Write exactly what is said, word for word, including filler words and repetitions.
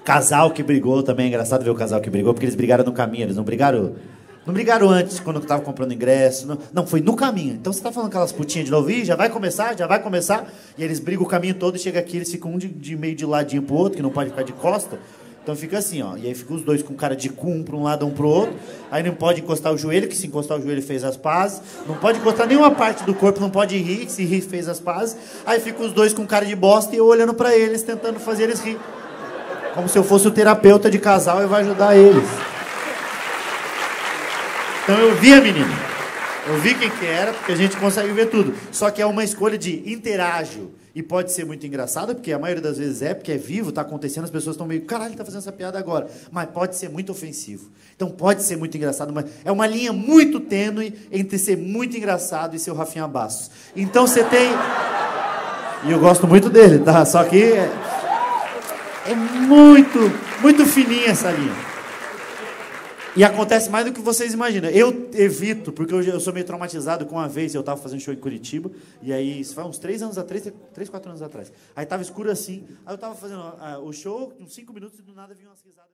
Casal que brigou também, é engraçado ver o casal que brigou, porque eles brigaram no caminho, eles não brigaram... Não brigaram antes, quando eu tava comprando ingresso. Não, não, foi no caminho. Então você tá falando aquelas putinhas de novo, Ih, já vai começar, já vai começar. E eles brigam o caminho todo e chega aqui, eles ficam um de, de meio de ladinho pro outro, que não pode ficar de costa. Então fica assim, ó. E aí fica os dois com cara de cu, um pra um lado, um pro outro. Aí não pode encostar o joelho, que se encostar o joelho fez as pazes. Não pode encostar nenhuma parte do corpo, não pode rir, que se rir fez as pazes. Aí fica os dois com cara de bosta e eu olhando pra eles, tentando fazer eles rir. Como se eu fosse o terapeuta de casal e vai ajudar eles. Então eu vi a menina, eu vi quem que era, porque a gente consegue ver tudo. Só que é uma escolha de interajo. E pode ser muito engraçado, porque a maioria das vezes é, porque é vivo, tá acontecendo, as pessoas estão meio, caralho, ele tá fazendo essa piada agora. Mas pode ser muito ofensivo. Então pode ser muito engraçado, mas é uma linha muito tênue entre ser muito engraçado e ser o Rafinha Bastos. Então você tem... E eu gosto muito dele, tá? Só que é, é muito, muito fininha essa linha. E acontece mais do que vocês imaginam. Eu evito, porque eu, eu sou meio traumatizado com uma vez, eu estava fazendo show em Curitiba, e aí, isso foi uns três anos atrás, três, quatro anos atrás. Aí estava escuro assim, aí eu estava fazendo uh, o show, uns cinco minutos, e do nada vinha umas risadas.